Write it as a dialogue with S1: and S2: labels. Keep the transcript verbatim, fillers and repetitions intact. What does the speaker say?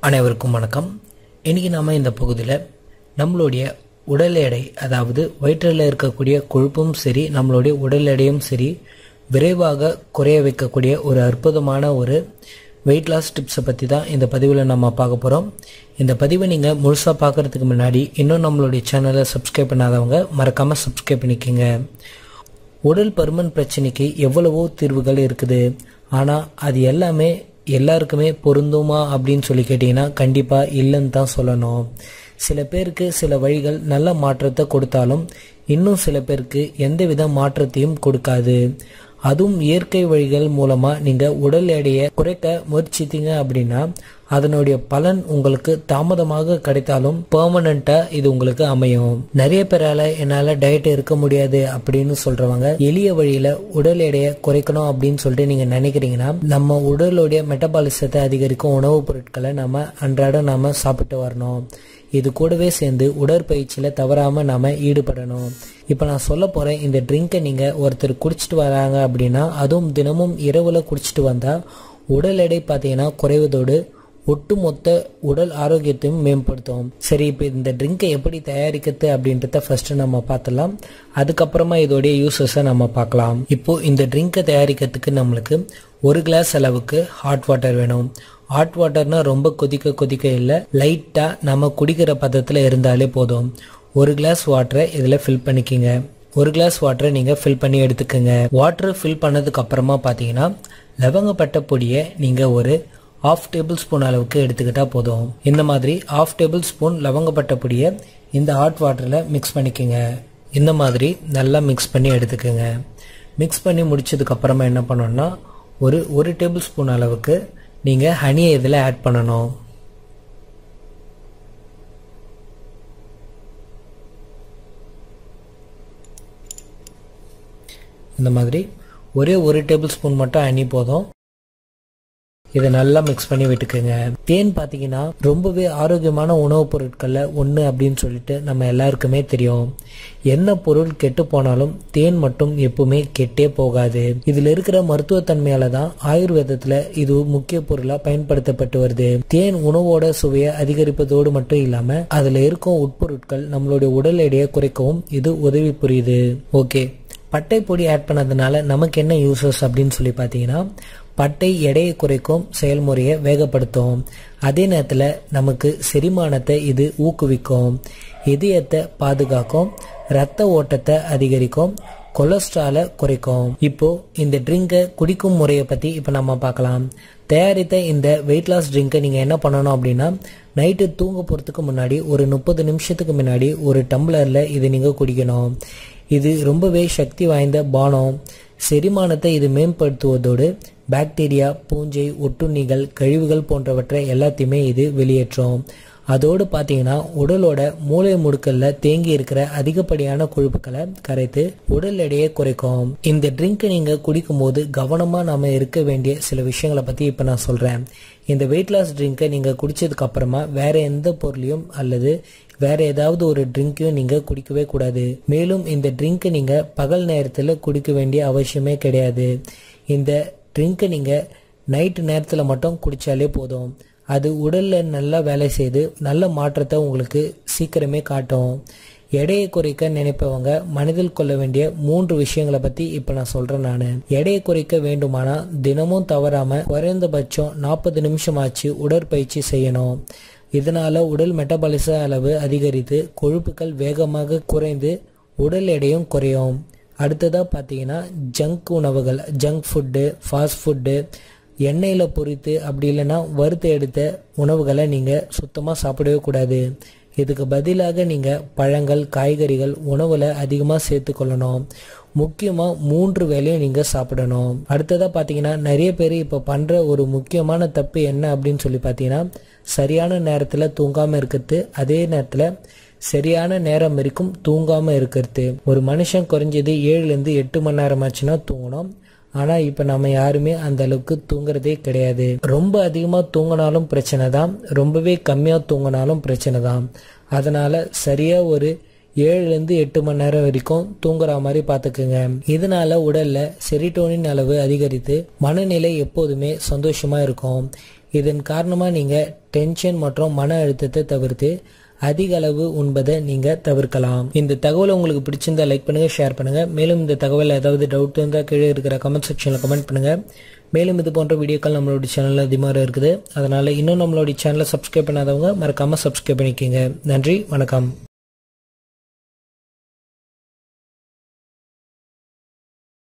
S1: அனைவருக்கும் வணக்கம். இன்னைக்கு நாம இந்த பகுதியில் நம்மளுடைய உடல் எடை, அதாவது வயிற்றில் இருக்கக்கூடிய கொழுப்பும் சரி நம்மளுடைய உடல் எடையும் சரி விரைவாக குறைய வைக்கக்கூடிய ஒரு அற்புதமான ஒரு வெயிட் லாஸ் டிப்ஸை பற்றி தான் இந்த பதிவில் நம்ம பார்க்க போகிறோம். இந்த பதிவை நீங்கள் முழுசாக பார்க்குறதுக்கு முன்னாடி இன்னும் நம்மளுடைய சேனலை சப்ஸ்கிரைப் பண்ணாதவங்க மறக்காமல் சப்ஸ்கிரைப் பண்ணிக்கோங்க. உடல் பருமன் பிரச்சனைக்கு எவ்வளவோ தீர்வுகள் இருக்குது. ஆனால் அது எல்லாமே எல்லாருக்குமே பொருந்துமா அப்படின்னு சொல்லி கேட்டிங்கன்னா கண்டிப்பாக இல்லைன்னு தான் சொல்லணும். சில பேருக்கு சில வழிகள் நல்ல மாற்றத்தை கொடுத்தாலும் இன்னும் சில பேருக்கு எந்தவித மாற்றத்தையும் கொடுக்காது. அதுவும் இயற்கை வழிகள் மூலமாக நீங்கள் உடல் எடையை குறைக்க முயற்சித்தீங்க அப்படின்னா அதனுடைய பலன் உங்களுக்கு தாமதமாக கிடைத்தாலும் பெர்மனண்ட்டாக இது உங்களுக்கு அமையும். நிறைய பேரால் என்னால் டயட் இருக்க முடியாது அப்படின்னு சொல்கிறவங்க எளிய வழியில் உடல் எடையை குறைக்கணும் அப்படின்னு சொல்லிட்டு நீங்கள் நினைக்கிறீங்கன்னா நம்ம உடலுடைய மெட்டபாலிசத்தை அதிகரிக்கும் உணவுப் பொருட்களை நம்ம அன்றாடம் நாம் சாப்பிட்டு வரணும். இது கூடவே சேர்ந்து உடற்பயிற்சியில் தவறாமல் நாம் ஈடுபடணும். இப்போ நான் சொல்ல போகிறேன், இந்த ட்ரிங்கை நீங்கள் ஒருத்தர் குடிச்சிட்டு வராங்க அப்படின்னா அதுவும் தினமும் இரவில் குடிச்சிட்டு வந்தால் உடல் எடை பார்த்தீங்கன்னா குறைவதோடு ஒட்டுமொத்த உடல் ஆரோக்கியத்தையும் மேம்படுத்தும். சரி, இப்போ இந்த ட்ரிங்கை எப்படி தயாரிக்கிறது அப்படின்றத ஃபர்ஸ்ட் நம்ம பார்த்துலாம். அதுக்கப்புறமா இதோடைய யூசஸை நம்ம பார்க்கலாம். இப்போ இந்த ட்ரிங்கை தயாரிக்கிறதுக்கு நம்மளுக்கு ஒரு கிளாஸ் அளவுக்கு ஹாட் வாட்டர் வேணும். ஹாட் வாட்டர்னா ரொம்ப கொதிக்க கொதிக்க இல்லை, லைட்டாக நம்ம குடிக்கிற பதத்தில் இருந்தாலே போதும். ஒரு கிளாஸ் வாட்டரை இதில் ஃபில் பண்ணிக்கிங்க. ஒரு கிளாஸ் வாட்டரை நீங்கள் ஃபில் பண்ணி எடுத்துக்கோங்க. வாட்டரை ஃபில் பண்ணதுக்கு அப்புறமா பார்த்தீங்கன்னா லவங்கப்பட்ட பொடியை நீங்கள் ஒரு ஆஃப் டேபிள் ஸ்பூன் அளவுக்கு எடுத்துக்கிட்டால் போதும். இந்த மாதிரி ஆஃப் டேபிள் ஸ்பூன் லவங்கப்பட்ட பொடியை இந்த ஹாட் வாட்டரில் மிக்ஸ் பண்ணிக்கோங்க. இந்த மாதிரி நல்லா மிக்ஸ் பண்ணி எடுத்துக்கோங்க. மிக்ஸ் பண்ணி முடிச்சதுக்கு அப்புறமா என்ன பண்ணணும்னா ஒரு ஒரு டேபிள் ஸ்பூன் அளவுக்கு நீங்கள் ஹனியை இதில் ஆட் பண்ணணும். இந்த மாதிரி ஒரே ஒரு டேபிள் ஸ்பூன் மட்டும் ஹனி போதும். இதை நல்லா மிக்ஸ் பண்ணி விட்டுக்குங்க. தேன் பார்த்தீங்கன்னா ரொம்பவே ஆரோக்கியமான உணவுப் பொருட்களில் ஒன்று அப்படின்னு சொல்லிட்டு நம்ம எல்லாருக்குமே தெரியும். என்ன பொருள் கெட்டு போனாலும் தேன் மட்டும் எப்பவுமே கெட்டே போகாது. இதில் இருக்கிற மருத்துவத்தன்மையால தான் ஆயுர்வேதத்தில் இது முக்கிய பொருளாக பயன்படுத்தப்பட்டு வருது. தேன் உணவோட சுவையை அதிகரிப்பதோடு மட்டும் இல்லாமல் அதில் இருக்கும் உட்பொருட்கள் நம்மளுடைய உடல் எடையை குறைக்கவும் இது உதவி புரியுது. ஓகே, பட்டை பொடி ஆட் பண்ணதுனால நமக்கு என்ன யூசஸ் அப்படின்னு சொல்லி பார்த்தீங்கன்னா பட்டை எடையை குறைக்கும் செயல்முறையை வேகப்படுத்தும். அதே நேரத்தில் நமக்கு செரிமானத்தை இது ஊக்குவிக்கும், இதயத்தை பாதுகாக்கும், இரத்த ஓட்டத்தை அதிகரிக்கும், கொலஸ்ட்ராலை குறைக்கும். இப்போ இந்த ட்ரிங்கை குடிக்கும் முறையை பற்றி இப்போ நம்ம பார்க்கலாம். தயாரித்த இந்த வெயிட் லாஸ் ட்ரிங்கை நீங்கள் என்ன பண்ணணும் அப்படின்னா நைட்டு தூங்க போகிறதுக்கு முன்னாடி ஒரு முப்பது நிமிஷத்துக்கு முன்னாடி ஒரு டம்ளரில் இது நீங்கள் குடிக்கணும். இது ரொம்பவே சக்தி வாய்ந்த பானம். செரிமானத்தை இது மேம்படுத்துவதோடு பாக்டீரியா, பூஞ்சை, ஒட்டுண்ணிகள், கழிவுகள் போன்றவற்றை எல்லாத்தையுமே இது வெளியேற்றும். அதோடு பார்த்தீங்கன்னா உடலோட மூளை முடுக்கல்ல தேங்கி இருக்கிற அதிகப்படியான கொழுப்புகளை கரைத்து உடல் எடையை குறைக்கும். இந்த ட்ரிங்க் நீங்கள் குடிக்கும் போது கவனமாக நாம இருக்க வேண்டிய சில விஷயங்களை பற்றி இப்போ நான் சொல்கிறேன். இந்த வெயிட் லாஸ் ட்ரிங்கை நீங்கள் குடிச்சதுக்கு அப்புறமா வேற எந்த பொருளையும் அல்லது வேற ஏதாவது ஒரு ட்ரிங்கையும் நீங்கள் குடிக்கவே கூடாது. மேலும் இந்த ட்ரிங்க்கை நீங்கள் பகல் நேரத்தில் குடிக்க வேண்டிய அவசியமே கிடையாது. இந்த ட்ரிங்க்கை நீங்கள் நைட்டு நேரத்தில் மட்டும் குடித்தாலே போதும். அது உடலில் நல்லா வேலை செய்து நல்ல மாற்றத்தை உங்களுக்கு சீக்கிரமே காட்டும். எடையை குறைக்க நினைப்பவங்க மனதில் கொள்ள வேண்டிய மூன்று விஷயங்களை பற்றி இப்போ நான் சொல்கிறேன். நான் எடையை குறைக்க வேண்டுமானால் தினமும் தவறாமல் குறைந்தபட்சம் நாற்பது நிமிஷமாச்சு உடற்பயிற்சி செய்யணும். இதனால் உடல் மெட்டபாலிச அளவு அதிகரித்து கொழுப்புகள் வேகமாக குறைந்து உடல் எடையும் குறையும். அடுத்ததாக பார்த்தீங்கன்னா ஜங்க் உணவுகள், ஜங்க் ஃபுட்டு, ஃபாஸ்ட் ஃபுட்டு, எண்ணெயில் பொரித்து அப்படி இல்லைன்னா வறுத்து எடுத்த உணவுகளை நீங்கள் சுத்தமாக சாப்பிடவே கூடாது. இதுக்கு பதிலாக நீங்கள் பழங்கள், காய்கறிகள் உணவில் அதிகமாக சேர்த்துக்கொள்ளணும். முக்கியமாக மூன்று வேளையும் நீங்கள் சாப்பிடணும். அடுத்ததாக பார்த்தீங்கன்னா நிறைய பேர் இப்போ பண்ணுற ஒரு முக்கியமான தப்பு என்ன அப்படின்னு சொல்லி பார்த்தீங்கன்னா சரியான நேரத்தில் தூங்காமல் இருக்கிறது, அதே நேரத்தில் சரியான நேரம் வரைக்கும் தூங்காமல் இருக்கிறது. ஒரு மனுஷன் குறைஞ்சது ஏழுலேருந்து எட்டு மணி நேரம் ஆச்சுன்னா தூங்கணும். ஆனால் இப்போ நம்ம யாருமே அந்த அளவுக்கு தூங்குறதே கிடையாது. ரொம்ப அதிகமாக தூங்கினாலும் பிரச்சனை தான், ரொம்பவே கம்மியாக தூங்கினாலும் பிரச்சனை தான். அதனால் சரியாக ஒரு ஏழுலேருந்து எட்டு மணி நேரம் வரைக்கும் தூங்குற மாதிரி பார்த்துக்குங்க. இதனால உடல்ல செரிட்டோனின் அளவு அதிகரித்து மனநிலை எப்போதுமே சந்தோஷமா இருக்கும். இதன் காரணமா நீங்க டென்ஷன் மற்றும் மன அழுத்தத்தை தவிர்த்து அதிக அளவு உண்பதை நீங்க தவிர்க்கலாம். இந்த தகவலை உங்களுக்கு பிடிச்சிருந்தா லைக் பண்ணுங்க, ஷேர் பண்ணுங்க. மேலும் இந்த தகவல் ஏதாவது டவுட் இருந்தால் கீழே இருக்கிற கமெண்ட் செக்ஷன்ல கமெண்ட் பண்ணுங்க. மேலும் இது போன்ற வீடியோக்கள் நம்மளுடைய சேனல்ல அதிகமாக இருக்குது. அதனால இன்னும் நம்மளுடைய சேனலை சப்ஸ்கிரைப் பண்ணாதவங்க மறக்காம சப்ஸ்கிரைப் பண்ணிக்கோங்க. நன்றி, வணக்கம்.